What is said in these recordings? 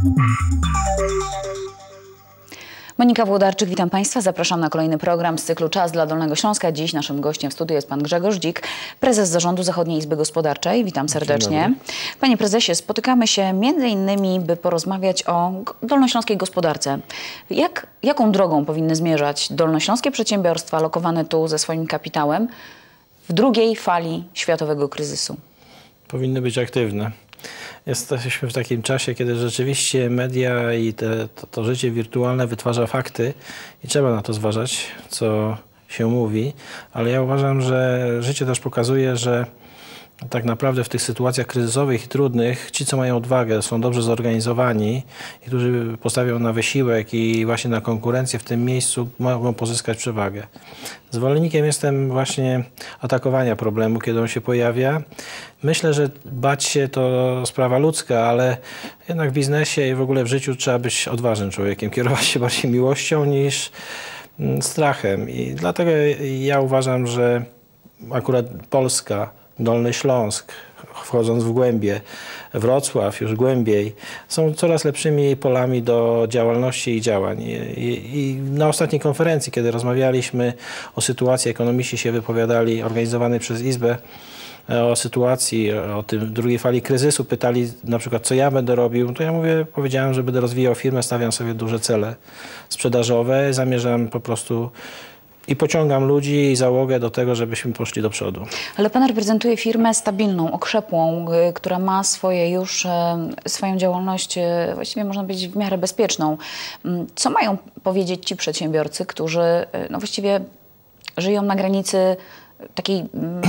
Monika Włodarczyk, witam Państwa. Zapraszam na kolejny program z cyklu Czas dla Dolnego Śląska. Dziś naszym gościem w studiu jest pan Grzegorz Dzik, prezes zarządu Zachodniej Izby Gospodarczej. Witam serdecznie. Panie prezesie, spotykamy się między innymi, by porozmawiać o dolnośląskiej gospodarce. Jaką drogą powinny zmierzać dolnośląskie przedsiębiorstwa lokowane tu ze swoim kapitałem w drugiej fali światowego kryzysu? Powinny być aktywne. Jesteśmy w takim czasie, kiedy rzeczywiście media i to życie wirtualne wytwarza fakty i trzeba na to zważać, co się mówi, ale ja uważam, że życie też pokazuje, że tak naprawdę w tych sytuacjach kryzysowych i trudnych ci, co mają odwagę, są dobrze zorganizowani i którzy postawią na wysiłek i właśnie na konkurencję w tym miejscu, mogą pozyskać przewagę. Zwolennikiem jestem właśnie atakowania problemu, kiedy on się pojawia. Myślę, że bać się to sprawa ludzka, ale jednak w biznesie i w ogóle w życiu trzeba być odważnym człowiekiem, kierować się bardziej miłością niż strachem. I dlatego ja uważam, że akurat Polska, Dolny Śląsk, wchodząc w głębie, Wrocław już głębiej, są coraz lepszymi polami do działalności i działań. I na ostatniej konferencji, kiedy rozmawialiśmy o sytuacji, ekonomiści się wypowiadali, organizowanej przez Izbę, o sytuacji, o tym drugiej fali kryzysu, pytali na przykład, co ja będę robił, to ja powiedziałem, że będę rozwijał firmę, stawiam sobie duże cele sprzedażowe, zamierzam po prostu i pociągam ludzi i załogę do tego, żebyśmy poszli do przodu. Ale pan reprezentuje firmę stabilną, okrzepłą, która ma swoją działalność, właściwie można powiedzieć, w miarę bezpieczną. Co mają powiedzieć ci przedsiębiorcy, którzy właściwie żyją na granicy takiej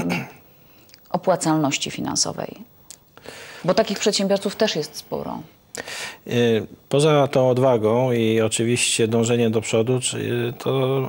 opłacalności finansowej? Bo takich przedsiębiorców też jest sporo. Poza tą odwagą i oczywiście dążeniem do przodu, to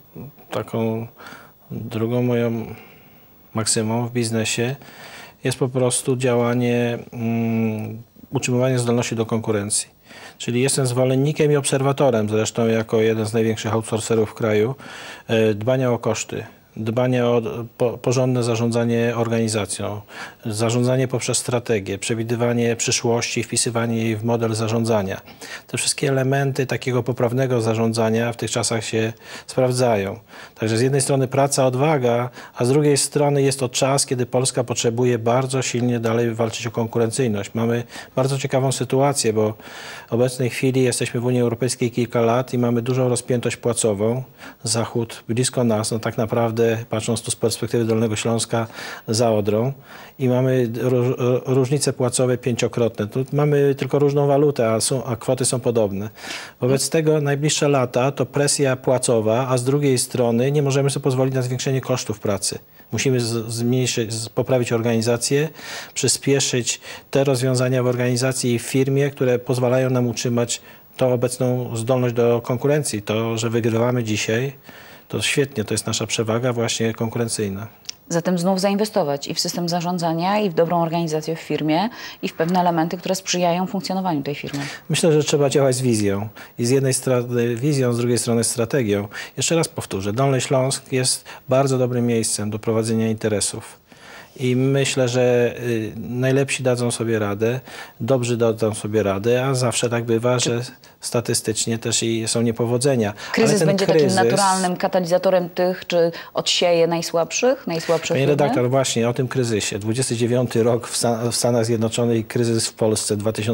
taką drugą moją maksymą w biznesie jest po prostu działanie, utrzymywanie zdolności do konkurencji. Czyli jestem zwolennikiem i obserwatorem, zresztą jako jeden z największych outsourcerów w kraju, dbania o koszty. Dbanie o porządne zarządzanie organizacją, zarządzanie poprzez strategię, przewidywanie przyszłości, wpisywanie jej w model zarządzania. Te wszystkie elementy takiego poprawnego zarządzania w tych czasach się sprawdzają. Także z jednej strony praca, odwaga, a z drugiej strony jest to czas, kiedy Polska potrzebuje bardzo silnie dalej walczyć o konkurencyjność. Mamy bardzo ciekawą sytuację, bo w obecnej chwili jesteśmy w Unii Europejskiej kilka lat i mamy dużą rozpiętość płacową. Zachód blisko nas, no tak naprawdę patrząc tu z perspektywy Dolnego Śląska, za Odrą i mamy różnice płacowe pięciokrotne. Tu mamy tylko różną walutę, a kwoty są podobne. Wobec tego najbliższe lata to presja płacowa, a z drugiej strony nie możemy sobie pozwolić na zwiększenie kosztów pracy. Musimy poprawić organizację, przyspieszyć te rozwiązania w organizacji i w firmie, które pozwalają nam utrzymać tą obecną zdolność do konkurencji. To, że wygrywamy dzisiaj, to świetnie, to jest nasza przewaga właśnie konkurencyjna. Zatem znów zainwestować i w system zarządzania, i w dobrą organizację w firmie, i w pewne elementy, które sprzyjają funkcjonowaniu tej firmy. Myślę, że trzeba działać z wizją. I z jednej strony wizją, z drugiej strony strategią. Jeszcze raz powtórzę, Dolny Śląsk jest bardzo dobrym miejscem do prowadzenia interesów. I myślę, że najlepsi dadzą sobie radę, dobrzy dadzą sobie radę, a zawsze tak bywa, że statystycznie też i są niepowodzenia. Kryzys będzie takim naturalnym katalizatorem tych, czy odsieje najsłabszych Panie redaktor, właśnie o tym kryzysie. 29 rok w Stanach Zjednoczonych, kryzys w Polsce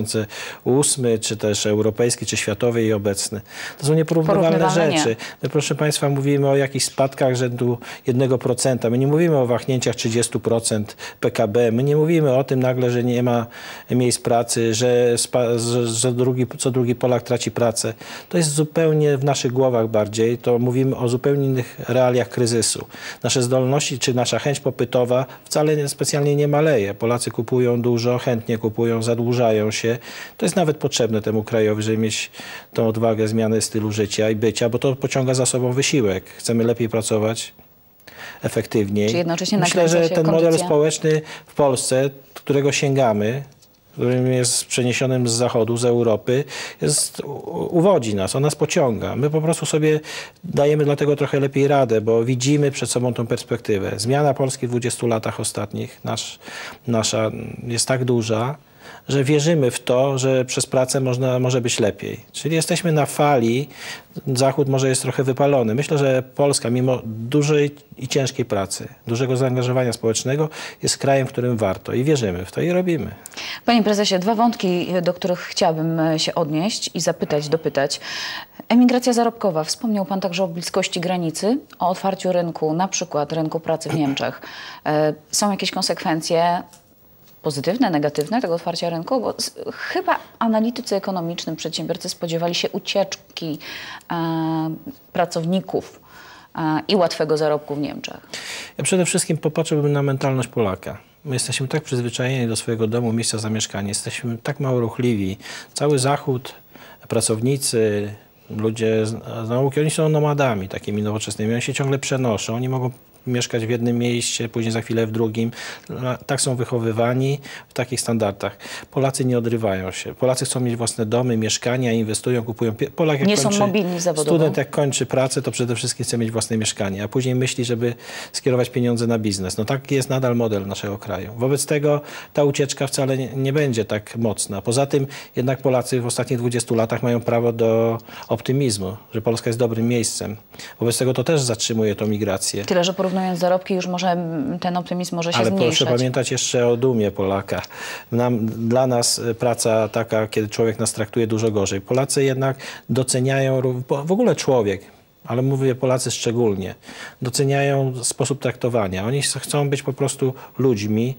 2008, czy też europejski, czy światowy i obecny. To są nieporównywalne rzeczy. My, proszę Państwa, mówimy o jakichś spadkach rzędu 1%. My nie mówimy o wahnięciach 30% PKB. My nie mówimy o tym nagle, że nie ma miejsc pracy, że co drugi Polak traci pracę. To jest zupełnie w naszych głowach bardziej. To mówimy o zupełnie innych realiach kryzysu. Nasze zdolności czy nasza chęć popytowa wcale specjalnie nie maleje. Polacy kupują dużo, chętnie kupują, zadłużają się. To jest nawet potrzebne temu krajowi, żeby mieć tą odwagę zmiany stylu życia i bycia, bo to pociąga za sobą wysiłek. Chcemy lepiej pracować, efektywniej. Czy jednocześnie myślę, że ten model społeczny w Polsce, którego sięgamy, którym jest przeniesionym z Zachodu, z Europy, uwodzi nas, on nas pociąga. My po prostu sobie dajemy dlatego trochę lepiej radę, bo widzimy przed sobą tą perspektywę. Zmiana Polski w 20 latach ostatnich nasza jest tak duża, że wierzymy w to, że przez pracę może być lepiej. Czyli jesteśmy na fali, Zachód może jest trochę wypalony. Myślę, że Polska mimo dużej i ciężkiej pracy, dużego zaangażowania społecznego jest krajem, w którym warto i wierzymy w to i robimy. Panie prezesie, dwa wątki, do których chciałabym się odnieść i dopytać. Emigracja zarobkowa. Wspomniał pan także o bliskości granicy, o otwarciu rynku, na przykład rynku pracy w Niemczech. Są jakieś konsekwencje pozytywne, negatywne tego otwarcia rynku? Bo chyba analitycy ekonomiczni, przedsiębiorcy spodziewali się ucieczki pracowników i łatwego zarobku w Niemczech. Ja przede wszystkim popatrzyłbym na mentalność Polaka. My jesteśmy tak przyzwyczajeni do swojego domu, miejsca zamieszkania, jesteśmy tak mało ruchliwi. Cały Zachód, pracownicy, ludzie z nauki, oni są nomadami takimi nowoczesnymi, oni się ciągle przenoszą, oni mogą mieszkać w jednym mieście, później za chwilę w drugim. Tak są wychowywani w takich standardach. Polacy nie odrywają się. Polacy chcą mieć własne domy, mieszkania, inwestują, kupują. Polak jak nie są mobilni zawodowo. Student jak kończy pracę, to przede wszystkim chce mieć własne mieszkanie, a później myśli, żeby skierować pieniądze na biznes. No taki jest nadal model naszego kraju. Wobec tego ta ucieczka wcale nie będzie tak mocna. Poza tym jednak Polacy w ostatnich 20 latach mają prawo do optymizmu, że Polska jest dobrym miejscem. Wobec tego to też zatrzymuje tą migrację. Tyle, że porównując zarobki, już ten optymizm może się zmniejszać. Ale proszę pamiętać jeszcze o dumie Polaka. Dla nas praca taka, kiedy człowiek nas traktuje dużo gorzej. Polacy jednak doceniają, w ogóle człowiek, ale mówię Polacy szczególnie, doceniają sposób traktowania. Oni chcą być po prostu ludźmi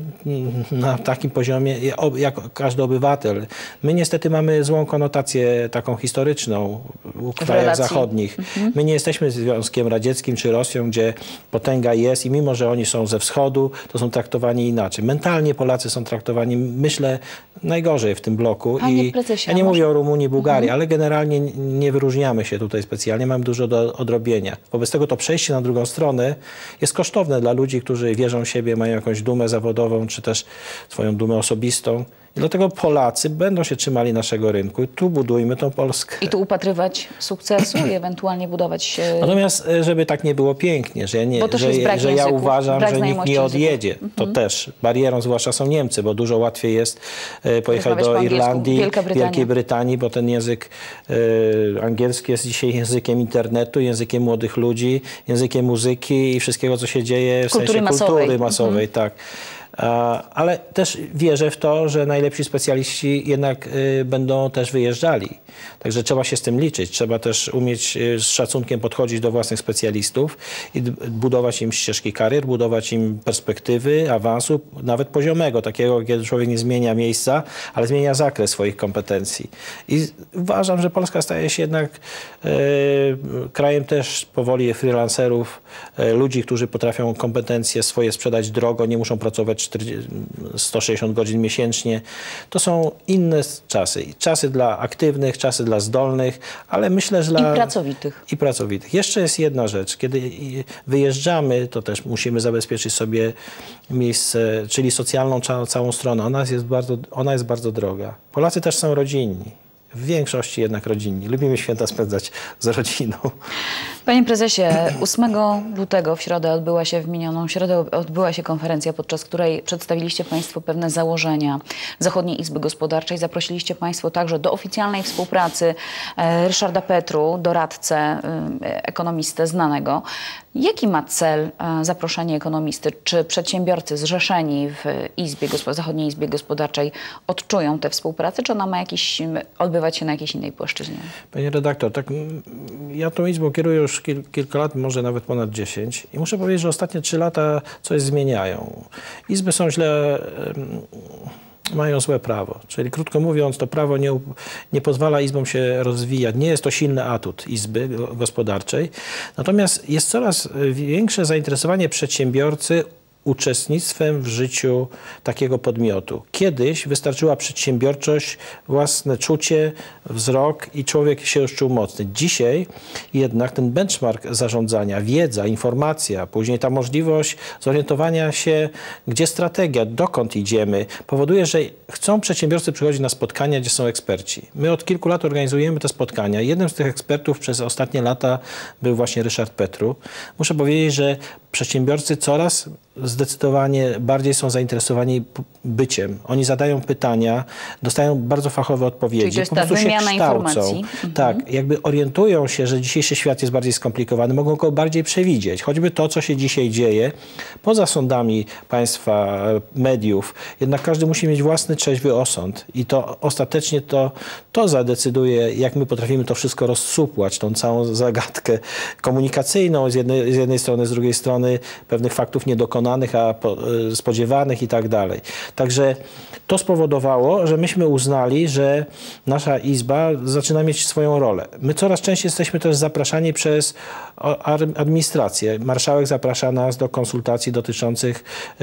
na takim poziomie, jak każdy obywatel. My niestety mamy złą konotację taką historyczną w krajach zachodnich. My nie jesteśmy Związkiem Radzieckim czy Rosją, gdzie potęga jest i mimo, że oni są ze wschodu, to są traktowani inaczej. Mentalnie Polacy są traktowani, myślę, najgorzej w tym bloku. Panie prezesie, ja nie mówię o Rumunii, Bułgarii, ale generalnie nie wyróżniamy się tutaj specjalnie. Mamy dużo do odrobienia. Wobec tego to przejście na drugą stronę jest kosztowne dla ludzi, którzy wierzą w siebie, mają jakąś dumę zawodową, czy też swoją dumę osobistą. I dlatego Polacy będą się trzymali naszego rynku i tu budujmy tą Polskę. I tu upatrywać sukcesu i ewentualnie budować... Natomiast, żeby tak nie było pięknie, że ja uważam, że nikt nie odjedzie. To też barierą zwłaszcza są Niemcy, bo dużo łatwiej jest pojechać do Irlandii, Wielkiej Brytanii, bo ten język angielski jest dzisiaj językiem internetu, językiem młodych ludzi, językiem muzyki i wszystkiego, co się dzieje w sensie kultury masowej. Tak. Ale też wierzę w to, że najlepsi specjaliści jednak będą też wyjeżdżali. Także trzeba się z tym liczyć. Trzeba też umieć z szacunkiem podchodzić do własnych specjalistów i budować im ścieżki karier, budować im perspektywy, awansu, nawet poziomego, takiego, kiedy człowiek nie zmienia miejsca, ale zmienia zakres swoich kompetencji. I uważam, że Polska staje się jednak krajem też powoli freelancerów, ludzi, którzy potrafią kompetencje swoje sprzedać drogo, nie muszą pracować 160 godzin miesięcznie. To są inne czasy. Czasy dla aktywnych, czasy dla zdolnych, ale myślę, że dla... I pracowitych. Jeszcze jest jedna rzecz. Kiedy wyjeżdżamy, to też musimy zabezpieczyć sobie miejsce, czyli socjalną całą stronę. Ona jest bardzo droga. Polacy też są rodzinni. W większości jednak rodzinni. Lubimy święta spędzać z rodziną. Panie prezesie, 8 lutego w minioną środę odbyła się konferencja, podczas której przedstawiliście państwo pewne założenia Zachodniej Izby Gospodarczej. Zaprosiliście państwo także do oficjalnej współpracy Ryszarda Petru, doradcę, ekonomistę znanego. Jaki ma cel zaproszenie ekonomisty? Czy przedsiębiorcy zrzeszeni w Zachodniej Izbie Gospodarczej odczują tę współpracę, czy ona ma odbywać się na jakiejś innej płaszczyźnie? Panie redaktor, ja tą Izbą kieruję już kilka lat, może nawet ponad 10 i muszę powiedzieć, że ostatnie 3 lata coś zmieniają. Izby są mają złe prawo. Czyli krótko mówiąc, to prawo nie pozwala izbom się rozwijać. Nie jest to silny atut Izby Gospodarczej. Natomiast jest coraz większe zainteresowanie przedsiębiorcy uczestnictwem w życiu takiego podmiotu. Kiedyś wystarczyła przedsiębiorczość, własne czucie, wzrok i człowiek się już czuł mocny. Dzisiaj jednak ten benchmark zarządzania, wiedza, informacja, później ta możliwość zorientowania się, gdzie strategia, dokąd idziemy, powoduje, że chcą przedsiębiorcy przychodzić na spotkania, gdzie są eksperci. My od kilku lat organizujemy te spotkania. Jednym z tych ekspertów przez ostatnie lata był właśnie Ryszard Petru. Muszę powiedzieć, że Przedsiębiorcy coraz zdecydowanie bardziej są zainteresowani byciem. Oni zadają pytania, dostają bardzo fachowe odpowiedzi. Czyli to jest ta wymiana informacji. Tak, jakby orientują się, że dzisiejszy świat jest bardziej skomplikowany, mogą go bardziej przewidzieć. Choćby to, co się dzisiaj dzieje, poza sądami państwa, mediów, jednak każdy musi mieć własny trzeźwy osąd i to ostatecznie to zadecyduje, jak my potrafimy to wszystko rozsupłać, tą całą zagadkę komunikacyjną z jednej strony, z drugiej strony pewnych faktów niedokonanych, a spodziewanych i tak dalej. Także to spowodowało, że myśmy uznali, że nasza Izba zaczyna mieć swoją rolę. My coraz częściej jesteśmy też zapraszani przez administrację. Marszałek zaprasza nas do konsultacji dotyczących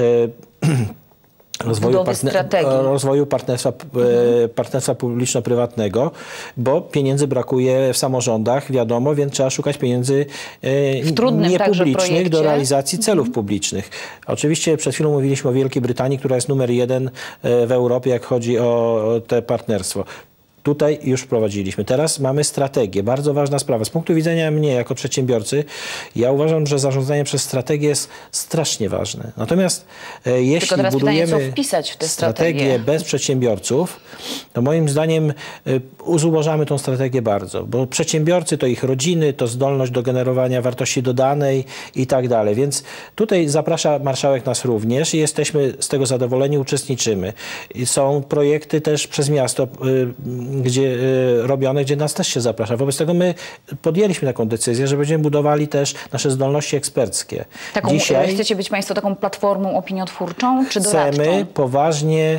rozwoju partnerstwa publiczno-prywatnego, bo pieniędzy brakuje w samorządach, wiadomo, więc trzeba szukać pieniędzy niepublicznych do realizacji celów publicznych. Oczywiście przed chwilą mówiliśmy o Wielkiej Brytanii, która jest numer 1 w Europie, jak chodzi o te partnerstwo. Tutaj już wprowadziliśmy. Teraz mamy strategię. Bardzo ważna sprawa. Z punktu widzenia mnie jako przedsiębiorcy, ja uważam, że zarządzanie przez strategię jest strasznie ważne. Natomiast jeśli budujemy pytanie, co wpisać w tę strategię bez przedsiębiorców, to moim zdaniem zubożamy tą strategię bardzo. Bo przedsiębiorcy to ich rodziny, to zdolność do generowania wartości dodanej i tak dalej. Więc tutaj zaprasza marszałek nas również i jesteśmy z tego zadowoleni, uczestniczymy. I są projekty też przez miasto robione, gdzie nas też się zaprasza. Wobec tego my podjęliśmy taką decyzję, że będziemy budowali też nasze zdolności eksperckie. Dzisiaj chcecie być Państwo taką platformą opiniotwórczą czy doradczą? Chcemy poważnie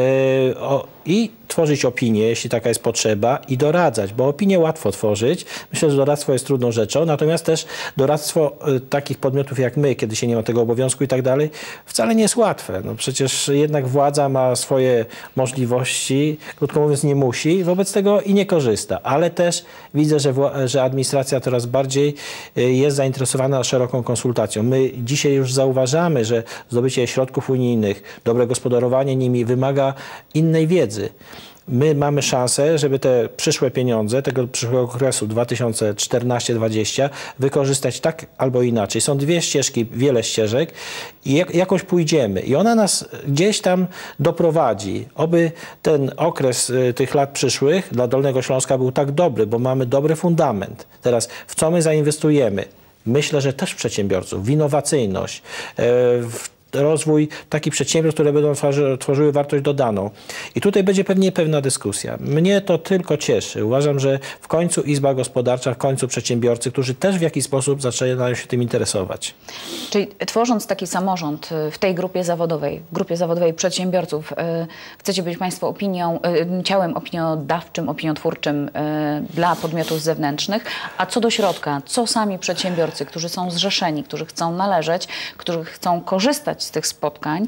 i tworzyć opinię, jeśli taka jest potrzeba, i doradzać, bo opinię łatwo tworzyć. Myślę, że doradztwo jest trudną rzeczą, natomiast też doradztwo takich podmiotów jak my, kiedy się nie ma tego obowiązku i tak dalej, wcale nie jest łatwe. No przecież jednak władza ma swoje możliwości, krótko mówiąc nie musi, wobec tego i nie korzysta. Ale też widzę, że administracja coraz bardziej jest zainteresowana szeroką konsultacją. My dzisiaj już zauważamy, że zdobycie środków unijnych, dobre gospodarowanie nimi wymaga innej wiedzy. My mamy szansę, żeby te przyszłe pieniądze, tego przyszłego okresu 2014-2020 wykorzystać tak albo inaczej. Są dwie ścieżki, wiele ścieżek i jakoś pójdziemy. I ona nas gdzieś tam doprowadzi. Oby ten okres tych lat przyszłych dla Dolnego Śląska był tak dobry, bo mamy dobry fundament. Teraz w co my zainwestujemy? Myślę, że też w przedsiębiorców, w innowacyjność, w rozwój takich przedsiębiorstw, które będą tworzyły wartość dodaną. I tutaj będzie pewnie pewna dyskusja. Mnie to tylko cieszy. Uważam, że w końcu Izba Gospodarcza, w końcu przedsiębiorcy, którzy też w jakiś sposób zaczynają się tym interesować. Czyli tworząc taki samorząd w tej grupie zawodowej przedsiębiorców, chcecie być Państwo ciałem opiniodawczym, opiniotwórczym dla podmiotów zewnętrznych, a co do środka, co sami przedsiębiorcy, którzy są zrzeszeni, którzy chcą należeć, którzy chcą korzystać z tych spotkań,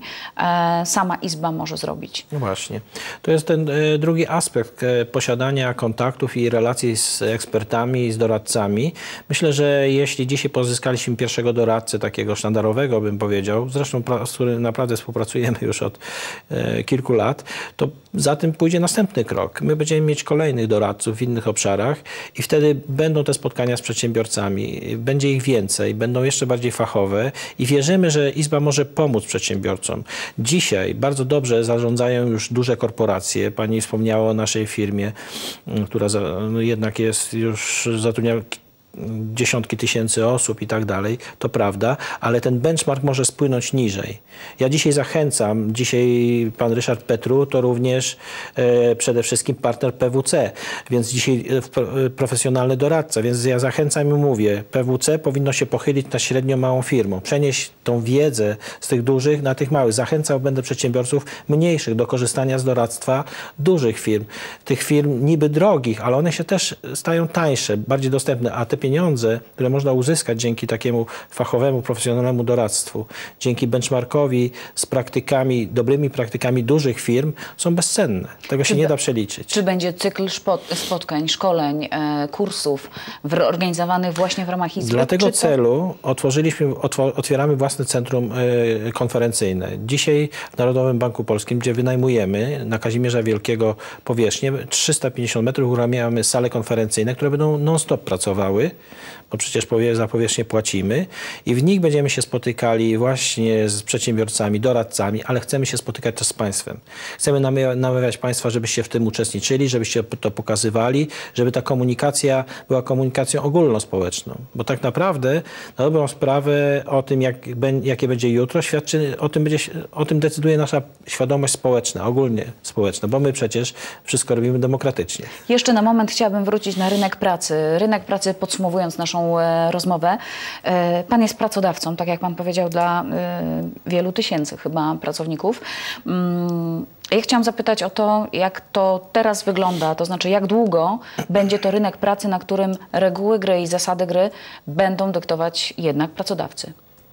sama Izba może zrobić? No właśnie. To jest ten drugi aspekt posiadania kontaktów i relacji z ekspertami, z doradcami. Myślę, że jeśli dzisiaj pozyskaliśmy pierwszego doradcę, takiego sztandarowego, bym powiedział, zresztą z którym naprawdę współpracujemy już od kilku lat, to za tym pójdzie następny krok. My będziemy mieć kolejnych doradców w innych obszarach i wtedy będą te spotkania z przedsiębiorcami. Będzie ich więcej, będą jeszcze bardziej fachowe i wierzymy, że Izba może pomóc przedsiębiorcom. Dzisiaj bardzo dobrze zarządzają już duże korporacje. Pani wspomniała o naszej firmie, która jednak jest już zatrudnia dziesiątki tysięcy osób i tak dalej, to prawda, ale ten benchmark może spłynąć niżej. Ja dzisiaj zachęcam, pan Ryszard Petru to również przede wszystkim partner PwC, więc dzisiaj profesjonalny doradca, więc ja zachęcam i mówię, PwC powinno się pochylić nad średnio małą firmą, przenieść tą wiedzę z tych dużych na tych małych. Zachęcał będę przedsiębiorców mniejszych do korzystania z doradztwa dużych firm. Tych firm niby drogich, ale one się też stają tańsze, bardziej dostępne, a te pieniądze, które można uzyskać dzięki takiemu fachowemu, profesjonalnemu doradztwu, dzięki benchmarkowi z praktykami, dobrymi praktykami dużych firm, są bezcenne. Tego się nie da przeliczyć. Czy będzie cykl spotkań, szkoleń, kursów organizowanych właśnie w ramach Izby? Dla tego celu otwieramy własne centrum konferencyjne. Dzisiaj w Narodowym Banku Polskim, gdzie wynajmujemy na Kazimierza Wielkiego powierzchnię, 350 metrów, uruchamiamy sale konferencyjne, które będą non-stop pracowały bo przecież za powierzchnię płacimy i w nich będziemy się spotykali właśnie z przedsiębiorcami, doradcami, ale chcemy się spotykać też z państwem. Chcemy namawiać państwa, żebyście w tym uczestniczyli, żebyście to pokazywali, żeby ta komunikacja była komunikacją ogólnospołeczną, bo tak naprawdę na dobrą sprawę o tym, jakie będzie jutro, świadczy, o tym decyduje nasza świadomość społeczna, ogólnie społeczna, bo my przecież wszystko robimy demokratycznie. Jeszcze na moment chciałabym wrócić na rynek pracy. Rynek pracy, podsumowując naszą rozmowę. Pan jest pracodawcą, tak jak pan powiedział, dla wielu tysięcy chyba pracowników. Ja chciałam zapytać o to, jak to teraz wygląda, to znaczy jak długo będzie to rynek pracy, na którym reguły gry i zasady gry będą dyktować jednak pracodawcy?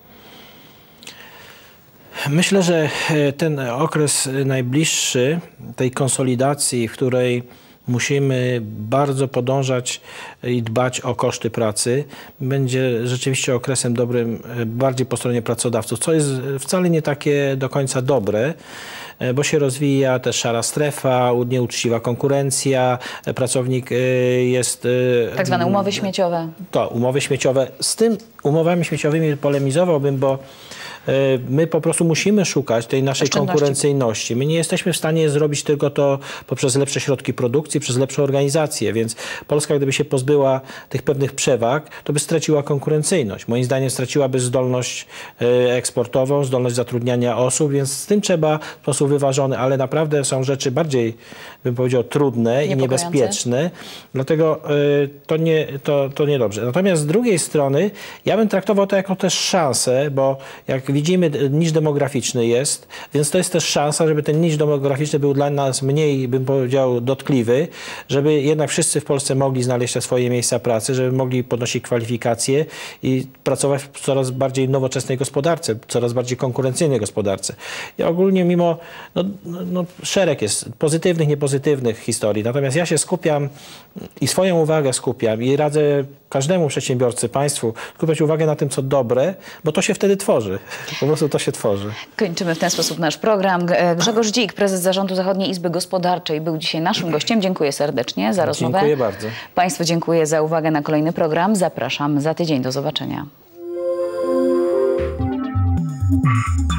Myślę, że ten okres najbliższy tej konsolidacji, w której musimy bardzo podążać i dbać o koszty pracy, będzie rzeczywiście okresem dobrym bardziej po stronie pracodawców, co jest wcale nie takie do końca dobre, bo się rozwija też szara strefa, nieuczciwa konkurencja, pracownik jest... Tak zwane umowy śmieciowe. To, umowy śmieciowe. Z tym umowami śmieciowymi polemizowałbym, bo my po prostu musimy szukać tej naszej konkurencyjności. My nie jesteśmy w stanie zrobić tylko to poprzez lepsze środki produkcji, przez lepszą organizację, więc Polska, gdyby się pozbyła tych pewnych przewag, to by straciła konkurencyjność. Moim zdaniem straciłaby zdolność eksportową, zdolność zatrudniania osób, więc z tym trzeba w sposób wyważony, ale naprawdę są rzeczy bardziej, bym powiedział, trudne i niebezpieczne, dlatego to niedobrze. Natomiast z drugiej strony ja bym traktował to jako też szansę, bo jak widzimy, niż demograficzny jest, więc to jest też szansa, żeby ten niż demograficzny był dla nas mniej, bym powiedział, dotkliwy, żeby jednak wszyscy w Polsce mogli znaleźć te swoje miejsca pracy, żeby mogli podnosić kwalifikacje i pracować w coraz bardziej nowoczesnej gospodarce, coraz bardziej konkurencyjnej gospodarce. I ogólnie mimo szereg jest pozytywnych, niepozytywnych historii, natomiast ja się skupiam i swoją uwagę skupiam i radzę każdemu przedsiębiorcy, państwu skupiać uwagę na tym, co dobre, bo to się wtedy tworzy. Po prostu to się tworzy. Kończymy w ten sposób nasz program. Grzegorz Dzik, prezes Zarządu Zachodniej Izby Gospodarczej, był dzisiaj naszym gościem. Dziękuję serdecznie za rozmowę. Dziękuję bardzo. Państwu dziękuję za uwagę na kolejny program. Zapraszam za tydzień. Do zobaczenia.